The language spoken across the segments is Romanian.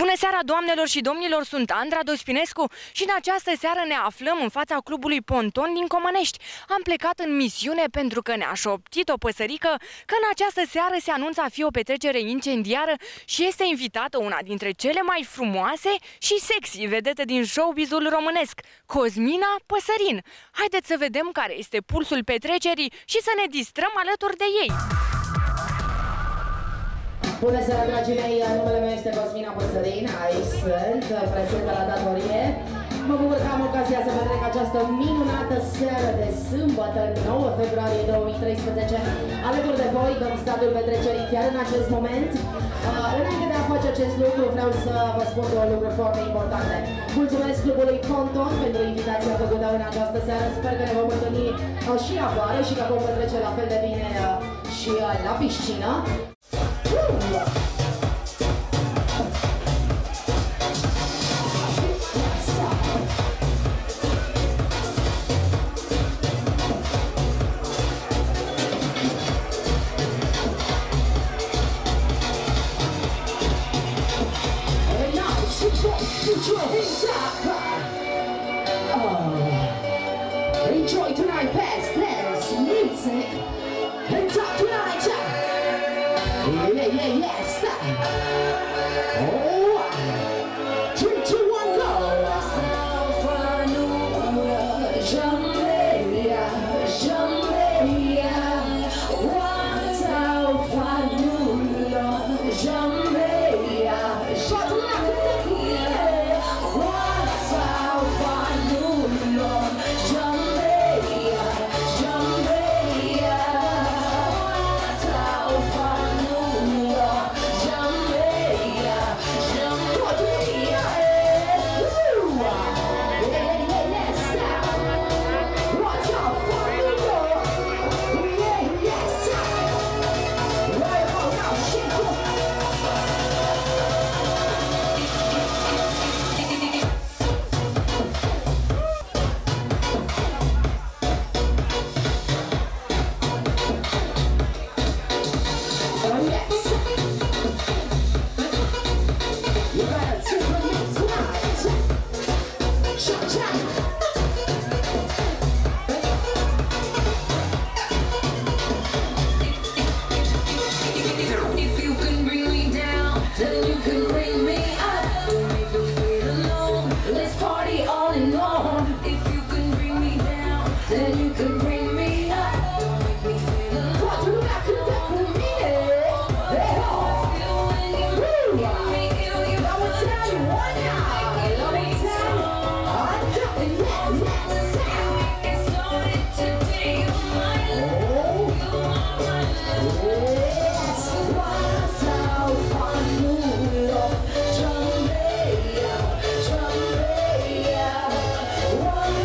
Bună seara, doamnelor și domnilor, sunt Andra Dospinescu și în această seară ne aflăm în fața clubului Ponton din Comănești. Am plecat în misiune pentru că ne-a șoptit o păsărică că în această seară se anunță a fi o petrecere incendiară și este invitată una dintre cele mai frumoase și sexy vedete din showbizul românesc, Cosmina Păsărin. Haideți să vedem care este pulsul petrecerii și să ne distrăm alături de ei. Bună seara, dragii mei! Numele meu este Cosmina Păsărin, aici sunt, prezentă la datorie. Mă bucur că am ocazia să petrec această minunată seară de sâmbătă, 9 februarie 2013. Alături de voi dăm statul petrecerii chiar în acest moment. Înainte de a face acest lucru, vreau să vă spun două lucruri foarte importante. Mulțumesc clubului Ponton pentru invitația făcută în această seară. Sper că ne vom întâlni și afară și că vom petrece la fel de bine și la piscină. Enjoy tonight, fast dance, music, and talk tonight, yeah, stop. Oh, 3, 2, 1, go. One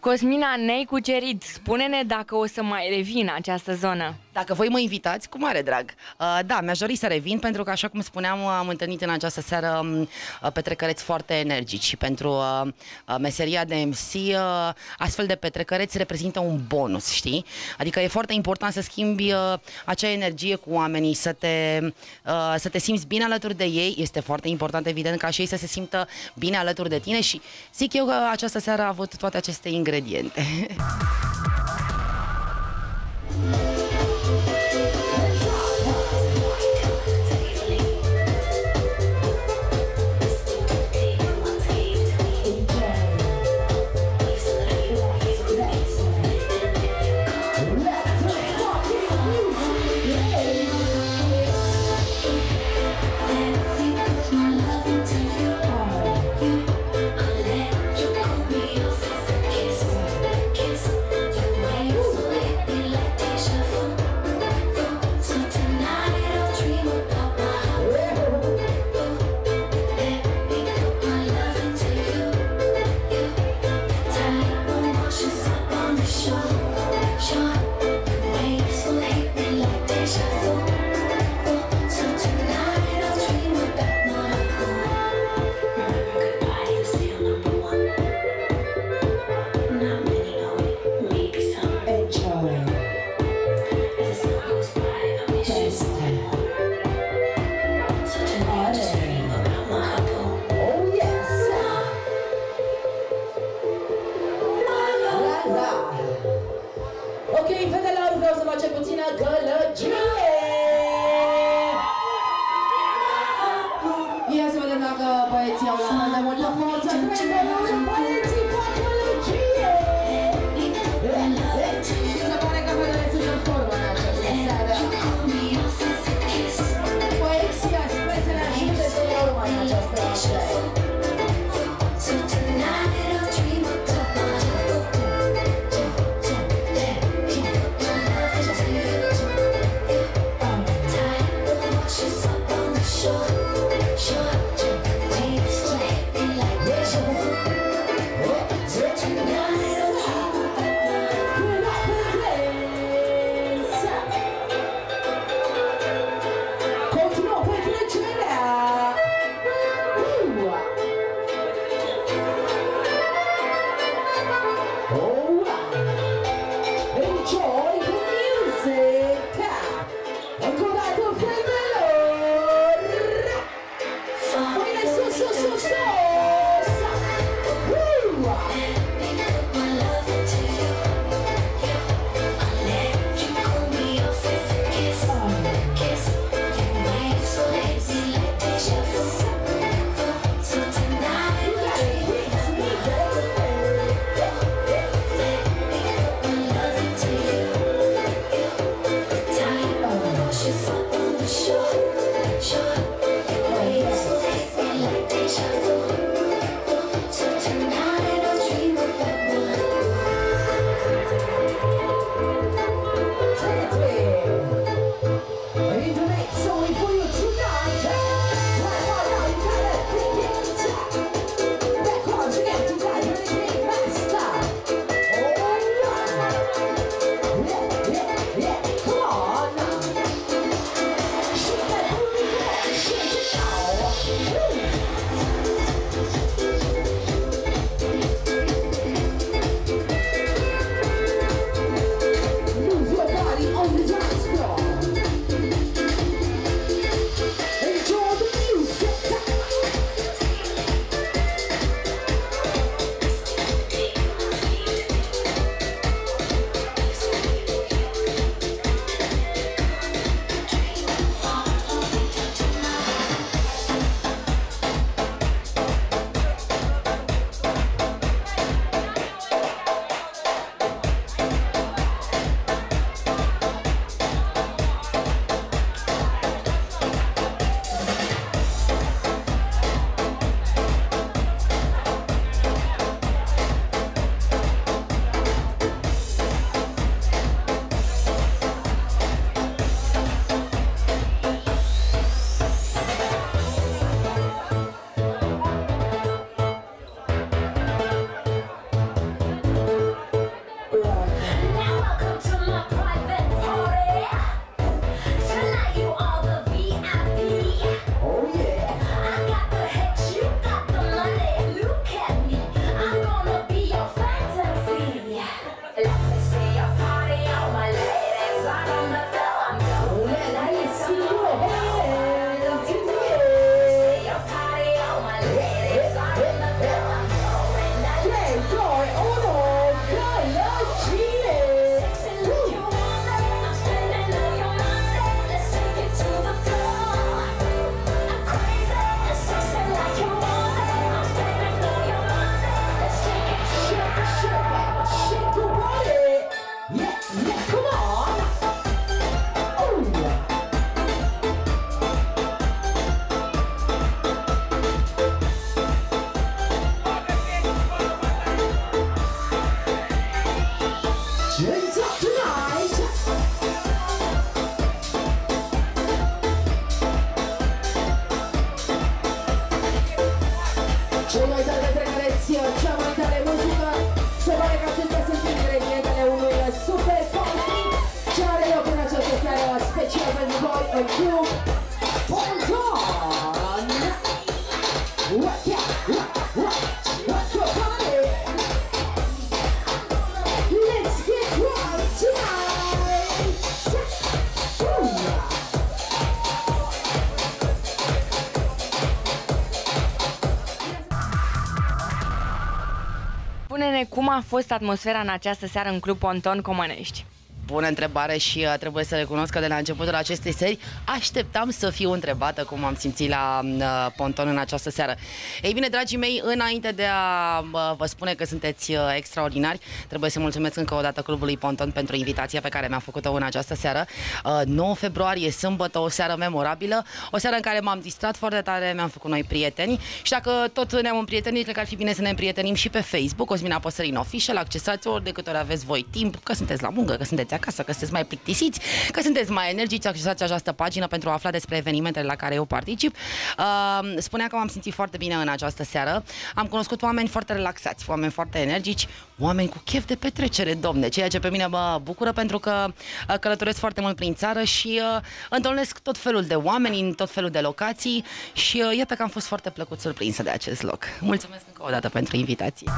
Cosmina, ne-ai cucerit. Spune-ne dacă o să mai revin în această zonă. Dacă voi mă invitați, cu mare drag. Da, mi-aș dori să revin pentru că, așa cum spuneam, am întâlnit în această seară petrecăreți foarte energici și pentru meseria de MC, astfel de petrecăreți reprezintă un bonus, știi? Adică e foarte important să schimbi acea energie cu oamenii, să te simți bine alături de ei. Este foarte important, evident, ca și ei să se simtă bine alături de tine și zic eu că această seară a avut toate aceste ingrediente. spune-ne cum a fost atmosfera în această seară în Club Ponton Comănești. Bună întrebare și trebuie să recunosc că de la începutul acestei serii așteptam să fiu întrebată cum am simțit la Ponton în această seară. Ei bine, dragii mei, înainte de a vă spune că sunteți extraordinari, trebuie să mulțumesc încă o dată Clubului Ponton pentru invitația pe care mi-a făcut-o în această seară. 9 februarie, sâmbătă, o seară memorabilă, o seară în care m-am distrat foarte tare, mi-am făcut noi prieteni și dacă tot ne-am împrietenit, cred că ar fi bine să ne împrietenim și pe Facebook, Cosmin Apăsărin Official, accesați ori de câte ori aveți voi timp, că sunteți la muncă, că sunteți acasă, că sunteți mai plictisiți, că sunteți mai energici, accesați această pagină pentru a afla despre evenimentele la care eu particip. Spuneam că m-am simțit foarte bine în această seară. Am cunoscut oameni foarte relaxați, oameni foarte energici, oameni cu chef de petrecere, domne, ceea ce pe mine mă bucură pentru că călătoresc foarte mult prin țară și întâlnesc tot felul de oameni în tot felul de locații și iată că am fost foarte plăcut surprinsă de acest loc. Mulțumesc încă o dată pentru invitație.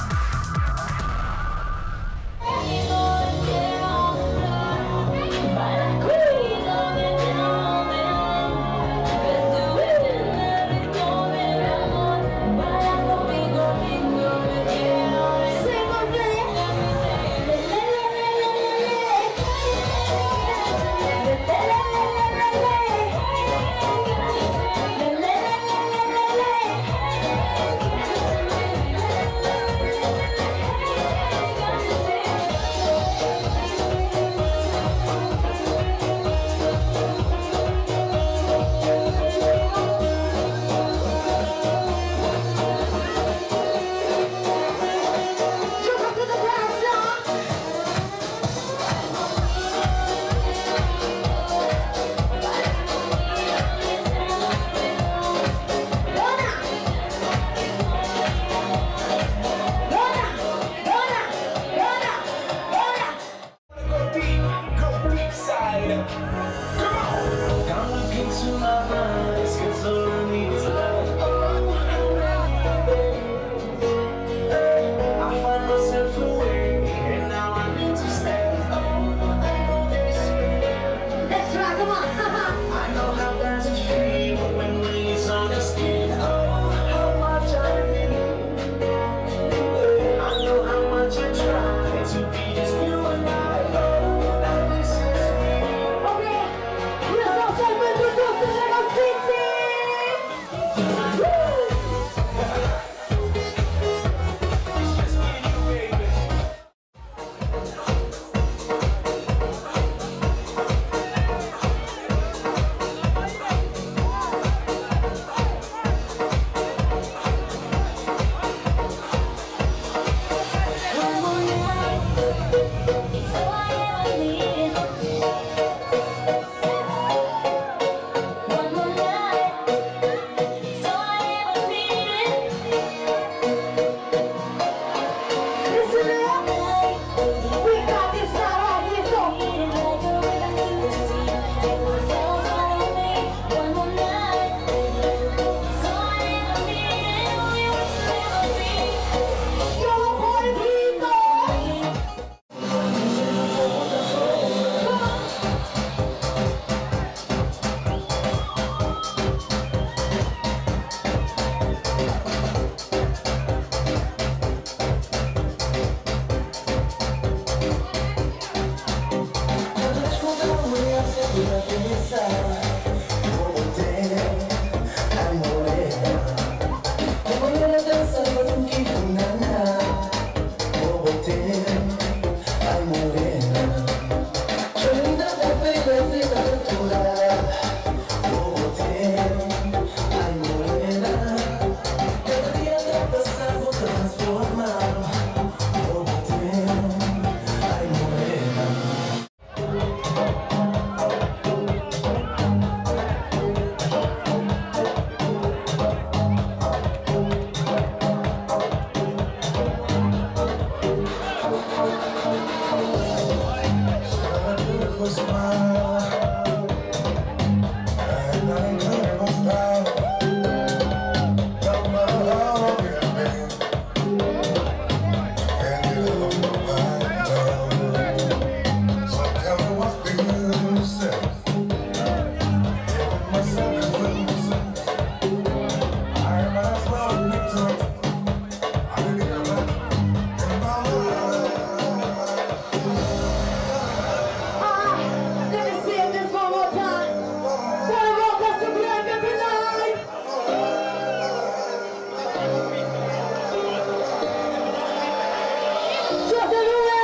Toată lumea!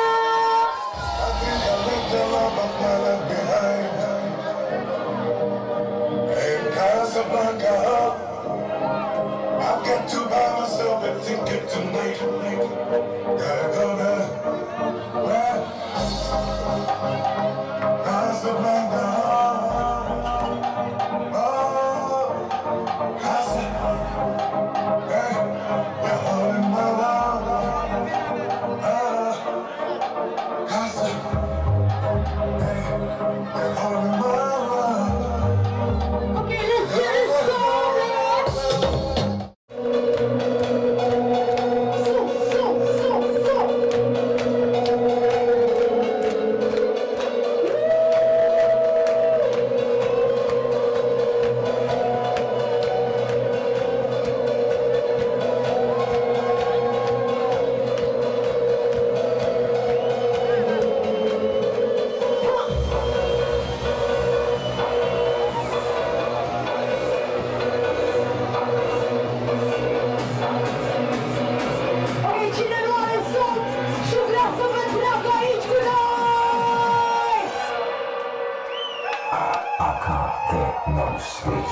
I've got to buy myself a ticket tonight. Gotta go there. Well, Casablanca. Oh, Casa. Hey, you're holding my love. Casa. Hey, you're holding my love. Okay, let's get it started! I can't get no sleep.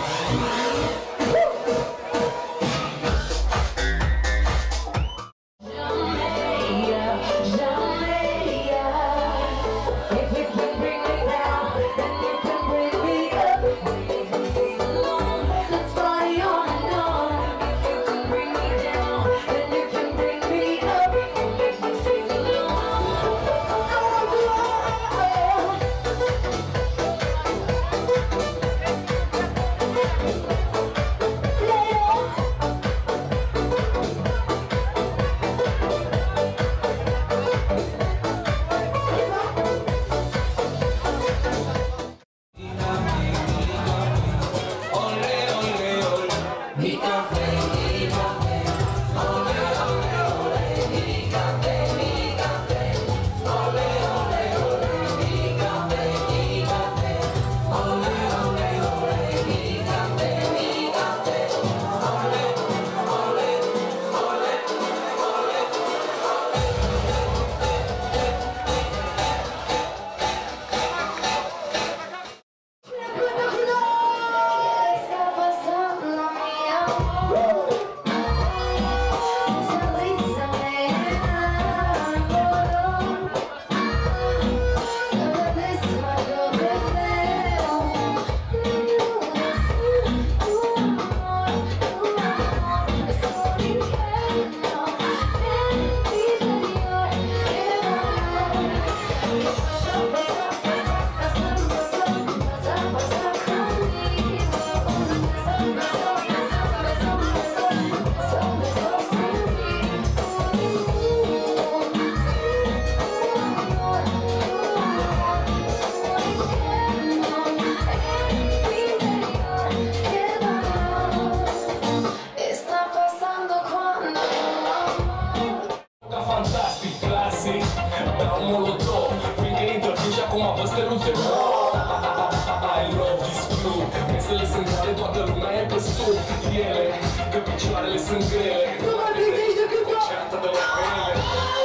Mesele sunt grele, toată lumea e pe sub ele, că picioarele sunt grele. Nu mă gândești decât eu! Ceartă de la pele.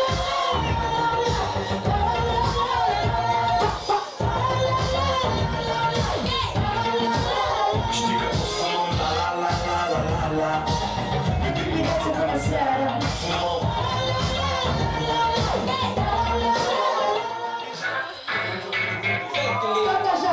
Știi că fumăm la la la la la la la. Dimineața până seara! Fumăm. Stați așa!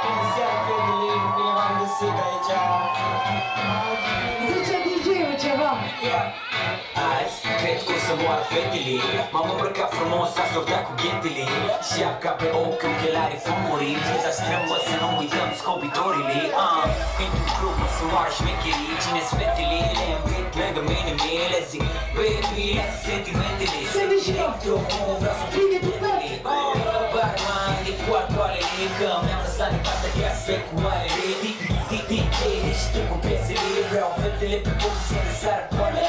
Zice DJ-ul ceva! Azi, cred că o să moară fetele. M-am îmbrăcat frumos, a sortat cu ghetele. Șapca pe ochi, ochelari fumuri. Viza strâmbă să nu uităm scopitorile. Într-un club o să moară șmecherii. Cine-s fetele, le învit lângă mine. Le zic, baby, lasă sentimentele. Electro-move, vreau să fie de fetele. Barman, de cu artoarele. Că mi-am lăsat de casă chiar să cu oarele. Și tu cu piesele. Vreau fetele pe post să le sară poarele.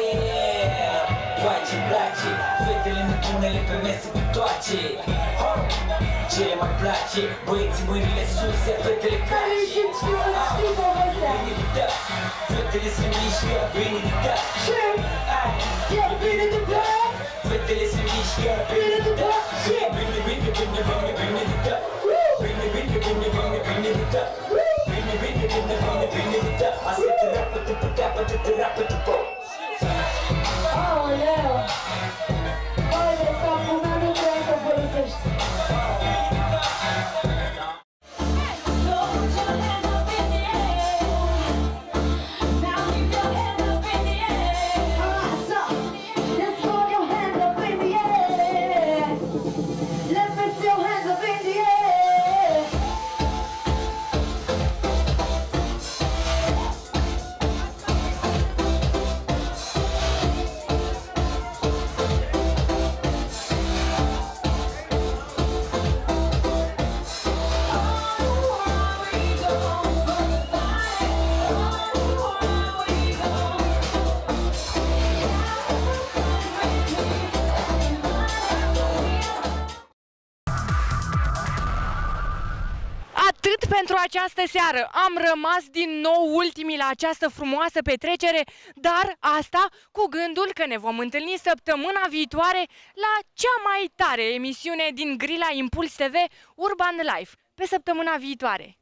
Ce-mi place, fetele nebunele pe mese cu toace. Ce-le mai place, băieții mâinile sus, iar fetele Care place. știi povestea? Bine de dat, fetele se mișcă, bine de dat. Ce? E bine de dat? fetele se mișcă. Bine, bine, bine, bine, bine, bine, bine, bine, bine, bine, bine, bine, bine, bine, bine, asta te rapă, te putea, te rapă, te po. Aoleu! Băi, de capul meu nu trebuie să folosești. Atât pentru această seară. Am rămas din nou ultimii la această frumoasă petrecere, dar asta cu gândul că ne vom întâlni săptămâna viitoare la cea mai tare emisiune din grila Impuls TV, Urban Life, pe săptămâna viitoare.